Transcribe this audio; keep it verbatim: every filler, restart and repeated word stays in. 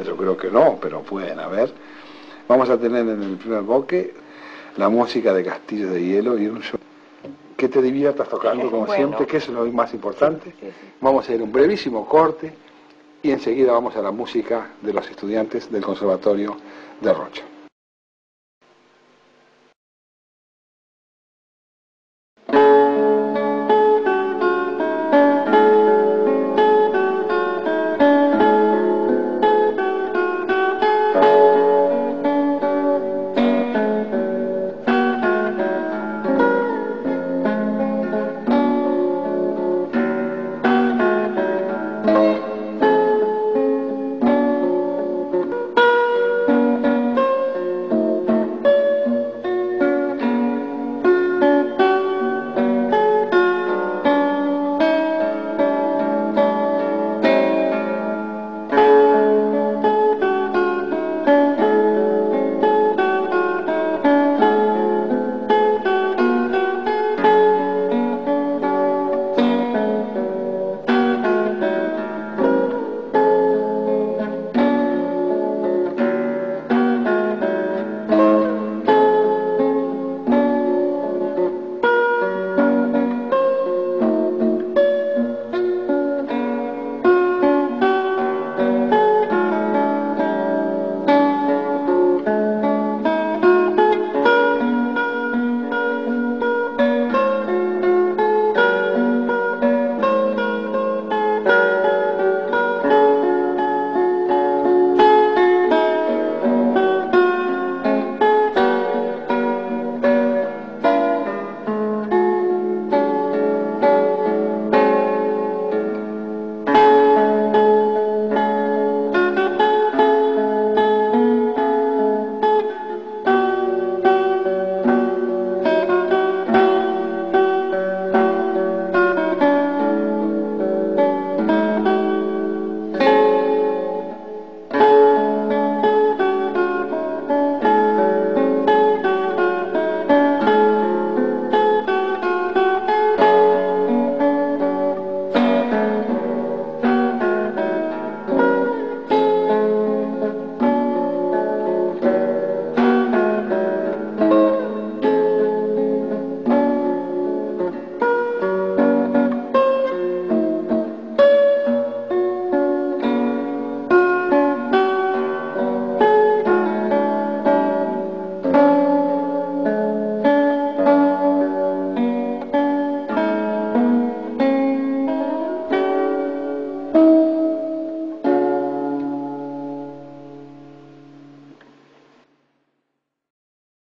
yo creo que no, pero pueden haber. Vamos a tener en el primer bloque la música de Castillo de Hielo y un show que te diviertas tocando como Bueno. siempre, que eso es lo más importante. Sí, sí, sí. Vamos a ir a un brevísimo corte y enseguida vamos a la música de los estudiantes del Conservatorio de Rocha.